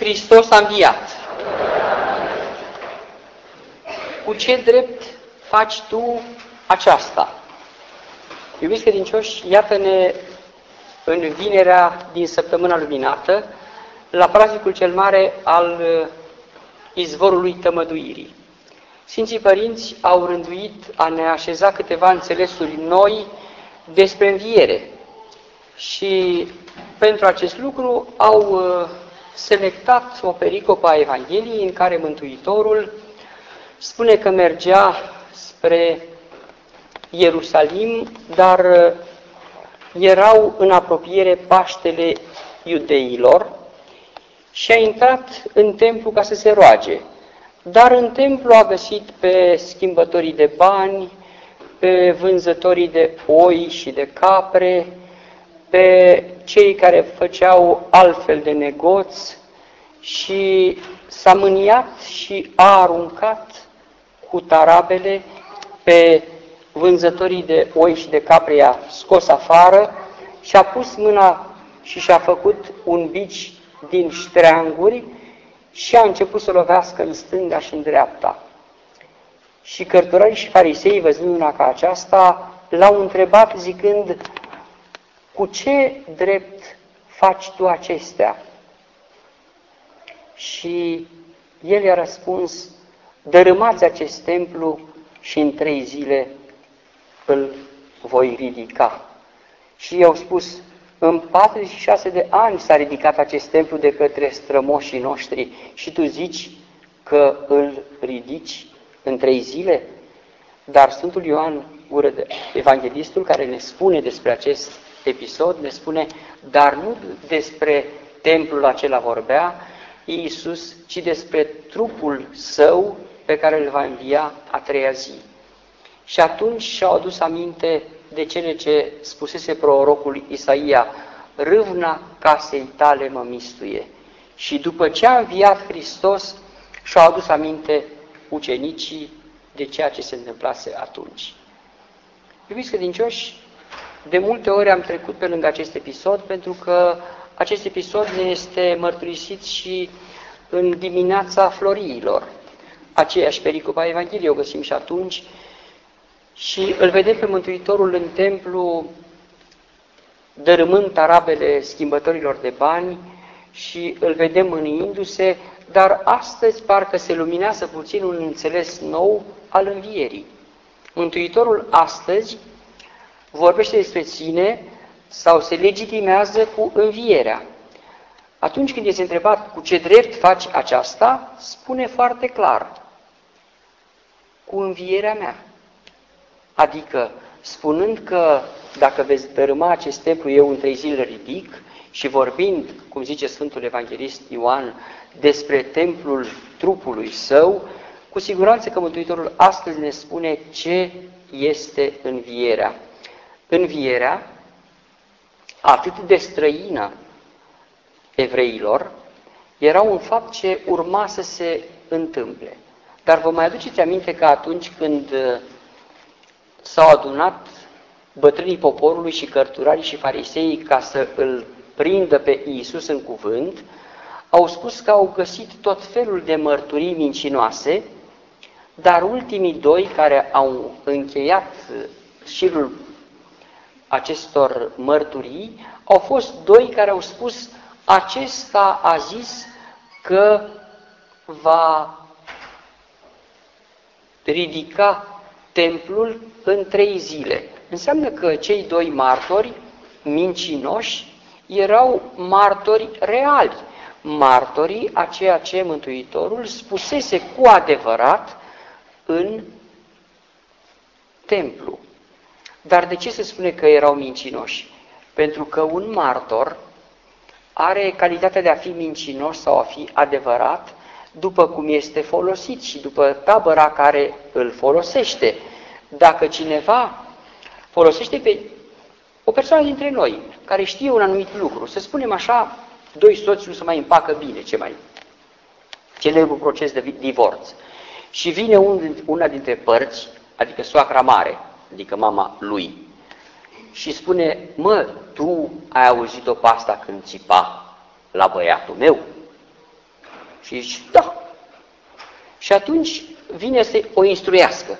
Hristos a înviat. Cu ce drept faci tu aceasta? Iubiți credincioși, iată-ne în vinerea din săptămâna luminată, la praznicul cel mare al izvorului tămăduirii. Sfinții Părinți au rânduit a ne așeza câteva înțelesuri noi despre înviere și pentru acest lucru au selectat o pericopă a Evangheliei în care Mântuitorul spune că mergea spre Ierusalim, dar erau în apropiere Paștele iudeilor și a intrat în templu ca să se roage. Dar în templu a găsit pe schimbătorii de bani, pe vânzătorii de oi și de capre, pe cei care făceau altfel de negoți și s-a mâniat și a aruncat cu tarabele pe vânzătorii de oi și de capre, i-a scos afară și a pus mâna și și-a făcut un bici din ștreanguri și a început să lovească în stânga și în dreapta. Și cărturarii și farisei, văzând una ca aceasta, l-au întrebat zicând: cu ce drept faci tu acestea? Și el i-a răspuns: dărâmați acest templu și în 3 zile îl voi ridica. Și i-au spus: în 46 de ani s-a ridicat acest templu de către strămoșii noștri și tu zici că îl ridici în 3 zile? Dar Sfântul Ioan, evanghelistul, care ne spune despre acest episod, ne spune: dar nu despre templul acela vorbea Iisus, ci despre trupul său pe care îl va învia a 3-a zi. Și atunci și-au adus aminte de cele ce spusese prorocul Isaia: râvna casei tale mă mistuie. Și după ce a înviat Hristos, și-au adus aminte ucenicii de ceea ce se întâmplase atunci. Iubiți credincioși, de multe ori am trecut pe lângă acest episod, pentru că acest episod ne este mărturisit și în dimineața Floriilor. Aceeași pericopă a Evangheliei o găsim și atunci și îl vedem pe Mântuitorul în templu dărâmând tarabele schimbătorilor de bani și îl vedem mâniindu-se, dar astăzi parcă se luminează puțin un înțeles nou al învierii. Mântuitorul astăzi vorbește despre sine sau se legitimează cu învierea. Atunci când este întrebat cu ce drept faci aceasta, spune foarte clar: cu învierea mea. Adică spunând că dacă veți dărâma acest templu, eu în 3 zile ridic, și vorbind, cum zice Sfântul Evanghelist Ioan, despre templul trupului său, cu siguranță că Mântuitorul astăzi ne spune ce este învierea. Învierea, atât de străină evreilor, era un fapt ce urma să se întâmple. Dar vă mai aduceți aminte că atunci când s-au adunat bătrânii poporului și cărturarii și fariseii ca să îl prindă pe Iisus în cuvânt, au spus că au găsit tot felul de mărturii mincinoase, dar ultimii 2 care au încheiat șirul acestor mărturii au fost 2 care au spus: acesta a zis că va ridica templul în 3 zile. Înseamnă că cei 2 martori mincinoși erau martori reali, martorii a ceea ce Mântuitorul spusese cu adevărat în templu. Dar de ce se spune că erau mincinoși? Pentru că un martor are calitatea de a fi mincinos sau a fi adevărat după cum este folosit și după tabăra care îl folosește. Dacă cineva folosește pe o persoană dintre noi care știe un anumit lucru, să spunem așa, 2 soți nu se mai împacă bine, celebrul proces de divorț, și vine una dintre părți, adică soacra mare, adică mama lui, și spune: mă, tu ai auzit-o pe asta când țipa la băiatul meu? Și zice, da. Și atunci vine să o instruiască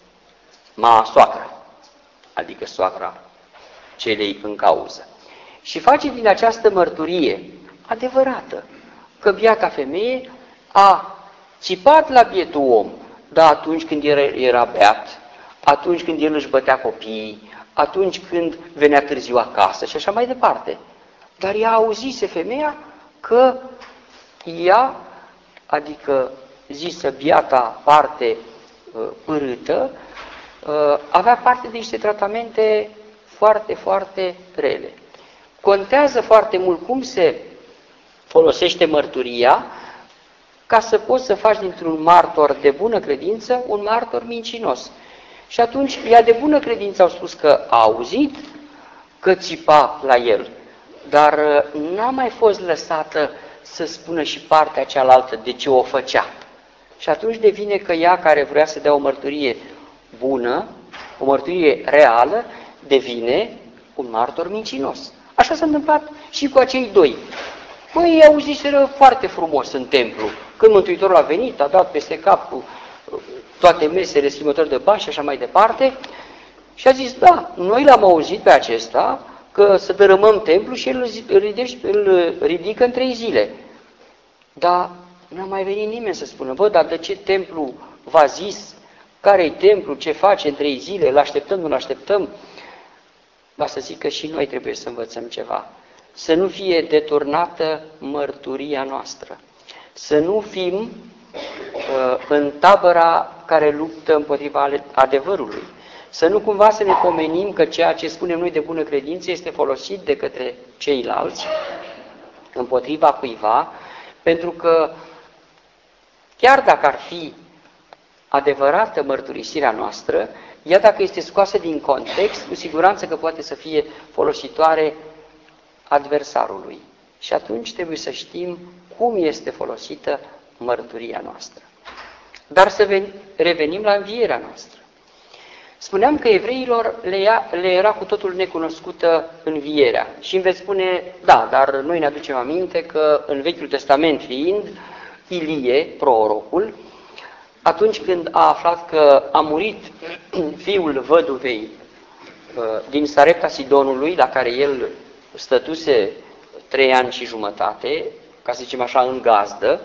soacră, adică soacra celei în cauză. Și face din această mărturie adevărată că biata femeie a țipat la bietul om, dar atunci când era beat, atunci când el își bătea copiii, atunci când venea târziu acasă și așa mai departe. Dar ea auzise femeia că ea, adică zisă biata parte pârâtă, avea parte de niște tratamente foarte, foarte rele. Contează foarte mult cum se folosește mărturia ca să poți să faci dintr-un martor de bună credință un martor mincinos. Și atunci ea de bună credință au spus că a auzit că țipa la el, dar n-a mai fost lăsată să spună și partea cealaltă de ce o făcea. Și atunci devine că ea, care vrea să dea o mărturie bună, o mărturie reală, devine un martor mincinos. Așa s-a întâmplat și cu acei doi. Păi ei auziseră foarte frumos în templu. Când Mântuitorul a venit, a dat peste cap cu toate mesele, schimbători de bani și așa mai departe, și a zis, da, noi l-am auzit pe acesta că să dărâmăm templu și el îl ridică în 3 zile. Dar n-a mai venit nimeni să spună, bă, dar de ce templu v-a zis, care-i templu, ce face în 3 zile, îl așteptăm, nu-l așteptăm? Va să zic că și noi trebuie să învățăm ceva. Să nu fie deturnată mărturia noastră. Să nu fim în tabăra care luptă împotriva adevărului. Să nu cumva să ne pomenim că ceea ce spunem noi de bună credință este folosit de către ceilalți împotriva cuiva, pentru că chiar dacă ar fi adevărată mărturisirea noastră, ea dacă este scoasă din context, cu siguranță că poate să fie folositoare adversarului. Și atunci trebuie să știm cum este folosită mărturia noastră. Dar să revenim la învierea noastră. Spuneam că evreilor le era cu totul necunoscută învierea. Și îmi veți spune, da, dar noi ne aducem aminte că în Vechiul Testament fiind, Ilie, prorocul, atunci când a aflat că a murit fiul văduvei din Sarepta Sidonului, la care el stătuse 3 ani și jumătate, ca să zicem așa, în gazdă,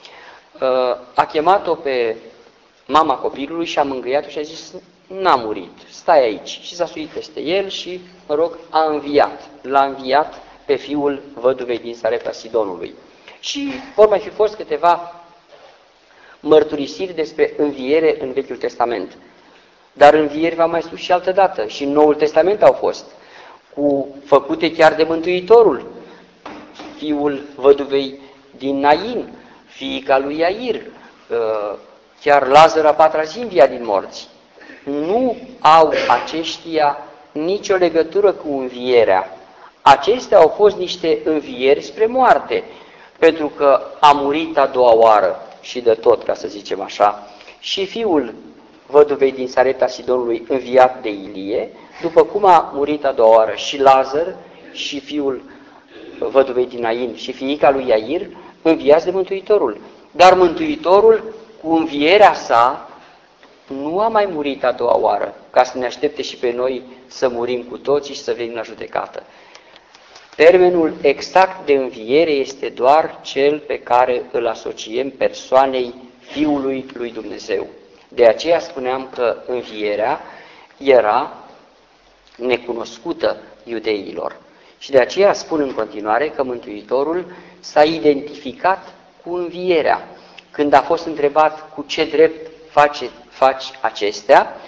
a chemat-o pe mama copilului și a mângâiat-o și a zis, n-a murit, stai aici. Și s-a suit peste el și, mă rog, a înviat. L-a înviat pe fiul văduvei din Sarepta Sidonului. Și vor mai fi fost câteva mărturisiri despre înviere în Vechiul Testament. Dar învieri v-am mai spus și altă dată, și în Noul Testament au fost, făcute chiar de Mântuitorul, fiul văduvei din Nain, fiica lui Iair, chiar Lazar a 4-a zi învia din morți. Nu au aceștia nicio legătură cu învierea. Acestea au fost niște învieri spre moarte, pentru că a murit a doua oară și de tot, ca să zicem așa, și fiul văduvei din Sarepta Sidonului înviat de Ilie, după cum a murit a doua oară și Lazar și fiul văduvei din Nain și fiica lui Iair, înviați de Mântuitorul. Dar Mântuitorul, cu învierea sa, nu a mai murit a doua oară, ca să ne aștepte și pe noi să murim cu toții și să venim la judecată. Termenul exact de înviere este doar cel pe care îl asociem persoanei Fiului lui Dumnezeu. De aceea spuneam că învierea era necunoscută iudeilor. Și de aceea spun în continuare că Mântuitorul s-a identificat cu învierea. Când a fost întrebat cu ce drept faci acestea,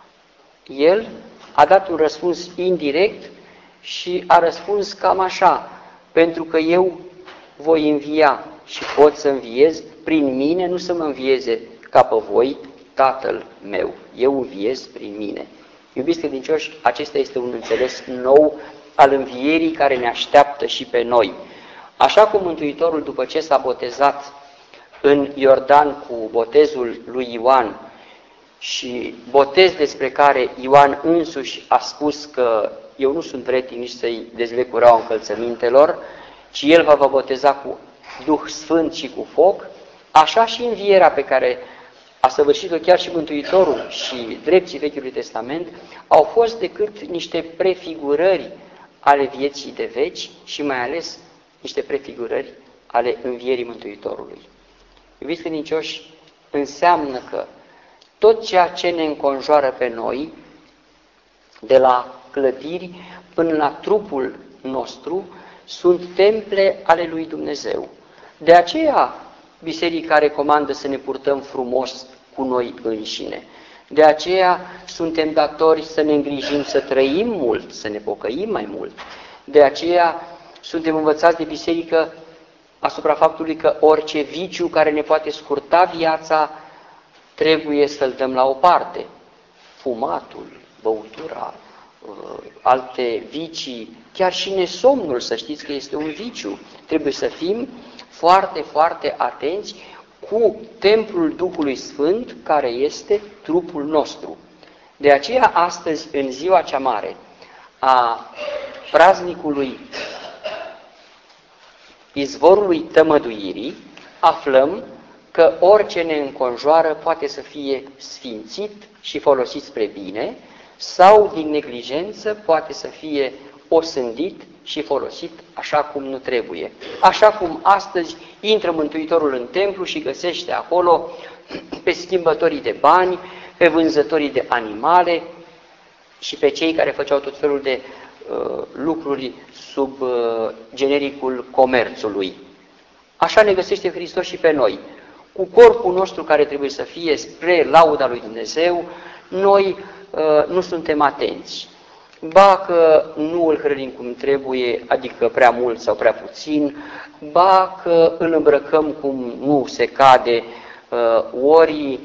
el a dat un răspuns indirect și a răspuns cam așa, pentru că eu voi învia și pot să înviez prin mine, nu să mă învieze ca pe voi Tatăl meu. Eu înviez prin mine. Iubiți credincioși, acesta este un înțeles nou al învierii care ne așteaptă și pe noi. Așa cum Mântuitorul, după ce s-a botezat în Iordan cu botezul lui Ioan, și botez despre care Ioan însuși a spus că eu nu sunt prieten nici să-i dezleg cureaua încălțămintelor, ci el va boteza cu Duh Sfânt și cu foc, Așa și învierea pe care a săvârșit-o chiar și Mântuitorul și drepții Vechiului Testament au fost decât niște prefigurări ale vieții de veci și mai ales niște prefigurări ale învierii Mântuitorului. Iubiți credincioși, înseamnă că tot ceea ce ne înconjoară pe noi, de la clădiri până la trupul nostru, sunt temple ale lui Dumnezeu. De aceea biserica recomandă să ne purtăm frumos cu noi înșine. De aceea suntem datori să ne îngrijim, să trăim mult, să ne pocăim mai mult. De aceea suntem învățați de biserică asupra faptului că orice viciu care ne poate scurta viața trebuie să-l dăm la o parte. Fumatul, băutura, alte vicii, chiar și nesomnul, să știți că este un viciu. Trebuie să fim foarte, foarte atenți cu templul Duhului Sfânt, care este trupul nostru. De aceea, astăzi, în ziua cea mare a praznicului Izvorului Tămăduirii, aflăm că orice ne înconjoară poate să fie sfințit și folosit spre bine, sau din neglijență poate să fie osândit și folosit așa cum nu trebuie. Așa cum astăzi intră Mântuitorul în templu și găsește acolo pe schimbătorii de bani, pe vânzătorii de animale și pe cei care făceau tot felul de lucruri sub genericul comerțului. Așa ne găsește Hristos și pe noi. Cu corpul nostru care trebuie să fie spre lauda lui Dumnezeu, noi nu suntem atenți. Ba că nu îl hrănim cum trebuie, adică prea mult sau prea puțin, ba că îl îmbrăcăm cum nu se cade, ori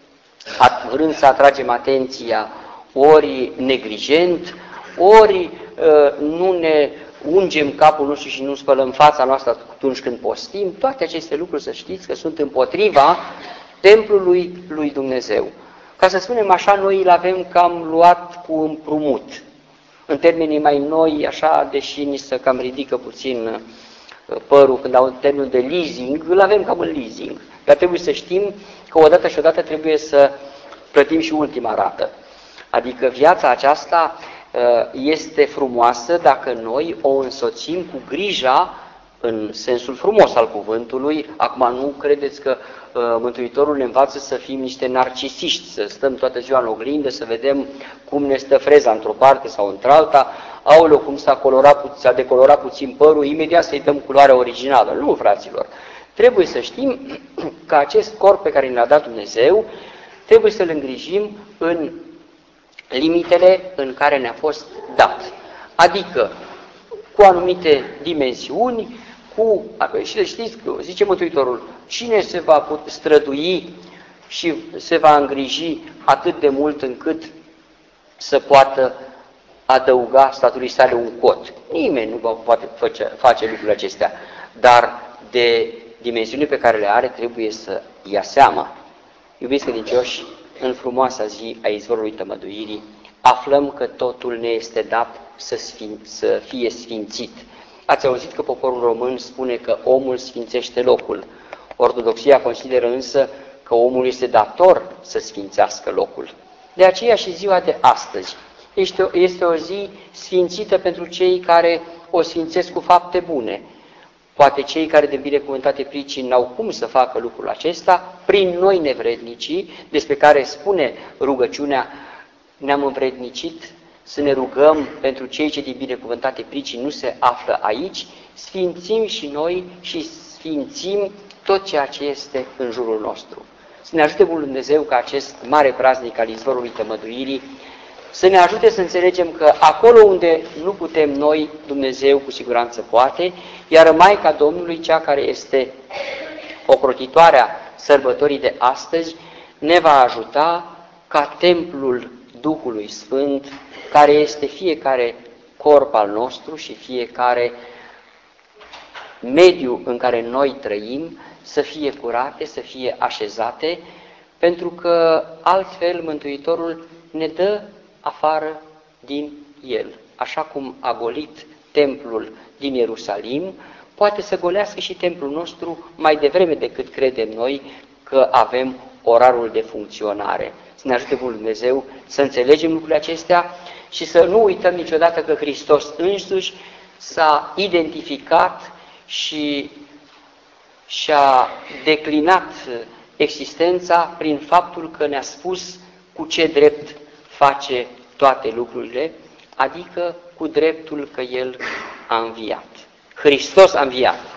vrând să atragem atenția, ori neglijent, ori nu ne ungem capul nostru și nu spălăm fața noastră atunci când postim. Toate aceste lucruri, să știți că sunt împotriva templului lui Dumnezeu. Ca să spunem așa, noi îl avem cam luat cu împrumut. În termenii mai noi, așa, deși ni se cam ridică puțin părul când au termenul de leasing, îl avem cam în leasing. Dar trebuie să știm că odată și odată trebuie să plătim și ultima rată. Adică viața aceasta este frumoasă dacă noi o însoțim cu grija în sensul frumos al cuvântului. Acum nu credeți că Mântuitorul ne învață să fim niște narcisiști, să stăm toată ziua în oglindă, să vedem cum ne stă freza într-o parte sau într-alta, aoleu, cum s-a decolorat puțin părul, imediat să-i dăm culoarea originală. Nu, fraților, trebuie să știm că acest corp pe care ne-a dat Dumnezeu trebuie să-l îngrijim în limitele în care ne-a fost dat. Adică cu anumite dimensiuni, și știți, zice Mântuitorul, cine se va strădui și se va îngriji atât de mult încât să poată adăuga statului sale un cot? Nimeni nu va poate face lucrurile acestea, dar de dimensiunile pe care le are trebuie să ia seama. Iubiți credincioși, în frumoasa zi a Izvorului Tămăduirii, aflăm că totul ne este dat să fie sfințit. Ați auzit că poporul român spune că omul sfințește locul. Ortodoxia consideră însă că omul este dator să sfințească locul. De aceea și ziua de astăzi este o zi sfințită pentru cei care o sfințesc cu fapte bune. Poate cei care de binecuvântate pricini n-au cum să facă lucrul acesta, prin noi nevrednicii, despre care spune rugăciunea, ne-am învrednicit să ne rugăm pentru cei ce din binecuvântate pricini nu se află aici, sfințim și noi și sfințim tot ceea ce este în jurul nostru. Să ne ajute Bunul Dumnezeu ca acest mare praznic al Izvorului Tămăduirii să ne ajute să înțelegem că acolo unde nu putem noi, Dumnezeu cu siguranță poate, iar Maica Domnului, cea care este ocrotitoarea sărbătorii de astăzi, ne va ajuta ca templul Duhului Sfânt, care este fiecare corp al nostru și fiecare mediu în care noi trăim, să fie curate, să fie așezate, pentru că altfel Mântuitorul ne dă afară din el. Așa cum a golit templul din Ierusalim, poate să golească și templul nostru mai devreme decât credem noi că avem orarul de funcționare. Să ne ajute Bunul Dumnezeu să înțelegem lucrurile acestea și să nu uităm niciodată că Hristos însuși s-a identificat și și-a declinat existența prin faptul că ne-a spus cu ce drept face toate lucrurile, adică cu dreptul că El a înviat. Hristos a înviat.